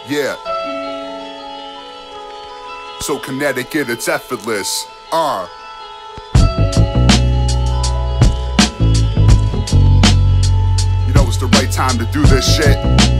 Yeah. So Connecticut, it's effortless. You know it's the right time to do this shit.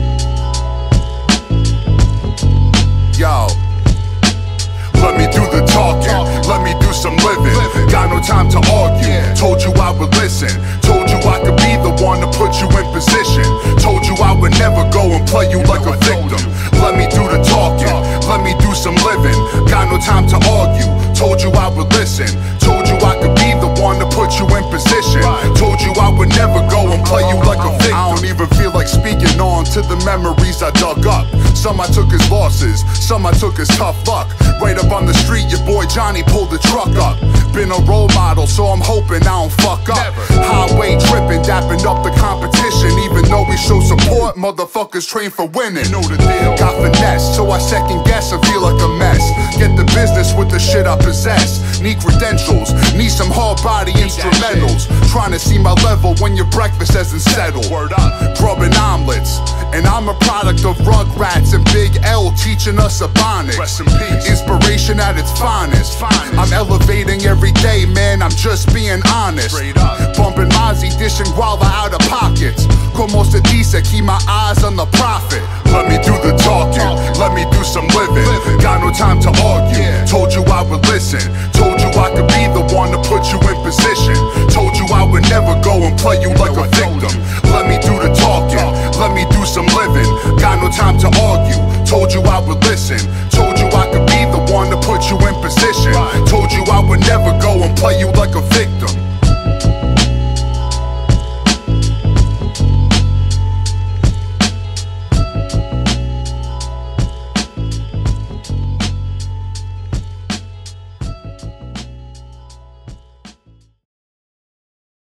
Yo. Let me do the talking, let me do some living. Got no time to argue, told you I would listen. Told you I could be the one to put you in position. Told you I would never go and play you like a victim. Let me do the talking, let me do some living. Got no time to argue, told you I would listen. Told you I could be the one to put you in position. Told you I would never go and play you like a victim. I don't even feel like speaking on to the memories I dug up. Some I took as losses, some I took as tough luck. Right up on the street, your boy Johnny pulled the truck up. Been a role model, so I'm hoping I don't fuck up. Highway tripping, dapping up the competition. Even though we show support, motherfuckers train for winning. Know the deal. Got finesse, so I second guess and feel like a mess. Get the business with the shit I possess. Need credentials, need some hard body instrumentals. Trying to see my level when your breakfast hasn't settled. Word up. Grubbing omelets, and I'm a product of Rugrats and Big L teaching us Ebonics. Rest in peace. Inspiration at its finest. I'm elevating every day, man, I'm just being honest. Bumping Mozzie, dishing guava out of pockets. Como se dice, keep my eyes on the profit. Let me do the talking, let me do some living. Got no time to argue, told you I would listen. Told you I could be the one to put you in position. Told you I would never go and play you